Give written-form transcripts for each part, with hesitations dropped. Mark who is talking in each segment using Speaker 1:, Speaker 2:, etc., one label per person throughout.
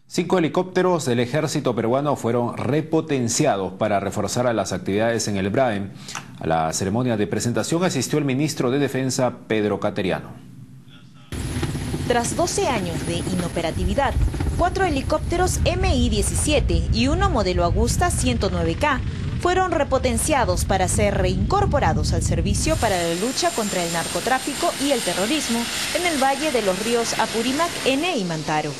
Speaker 1: 5 helicópteros del ejército peruano fueron repotenciados para reforzar a las actividades en el BRAEM. A la ceremonia de presentación asistió el ministro de Defensa, Pedro Cateriano.
Speaker 2: Tras 12 años de inoperatividad, 4 helicópteros Mi-17 y uno modelo Agusta 109K fueron repotenciados para ser reincorporados al servicio para la lucha contra el narcotráfico y el terrorismo en el valle de los ríos Apurímac, Ene y Mantaro.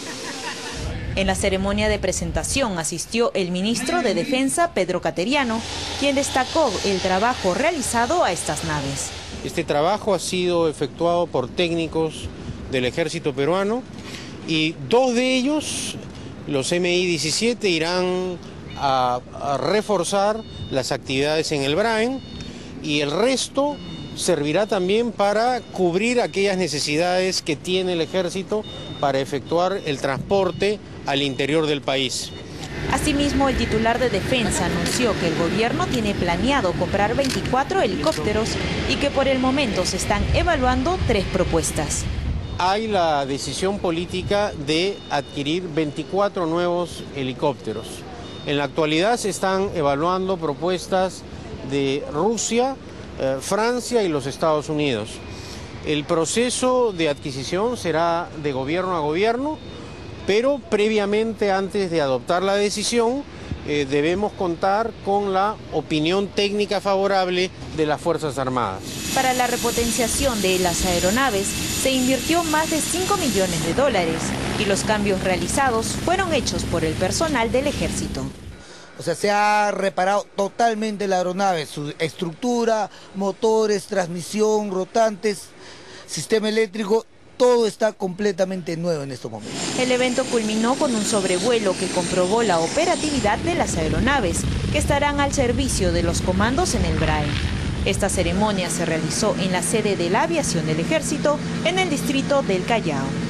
Speaker 2: En la ceremonia de presentación asistió el ministro de Defensa, Pedro Cateriano, quien destacó el trabajo realizado a estas naves.
Speaker 3: Este trabajo ha sido efectuado por técnicos del ejército peruano y 2 de ellos, los Mi-17, irán a reforzar las actividades en el BRAEM y el resto servirá también para cubrir aquellas necesidades que tiene el ejército para efectuar el transporte al interior del país.
Speaker 2: Asimismo, el titular de Defensa anunció que el gobierno tiene planeado comprar 24 helicópteros y que por el momento se están evaluando 3 propuestas.
Speaker 3: Hay la decisión política de adquirir 24 nuevos helicópteros. En la actualidad se están evaluando propuestas de Rusia, Francia y los Estados Unidos. El proceso de adquisición será de gobierno a gobierno, pero previamente, antes de adoptar la decisión, debemos contar con la opinión técnica favorable de las Fuerzas Armadas.
Speaker 2: Para la repotenciación de las aeronaves se invirtió más de $5 millones y los cambios realizados fueron hechos por el personal del ejército.
Speaker 4: O sea, se ha reparado totalmente la aeronave, su estructura, motores, transmisión, rotantes, sistema eléctrico, todo está completamente nuevo en estos momentos.
Speaker 2: El evento culminó con un sobrevuelo que comprobó la operatividad de las aeronaves, que estarán al servicio de los comandos en el BRAEM. Esta ceremonia se realizó en la sede de la aviación del ejército en el distrito del Callao.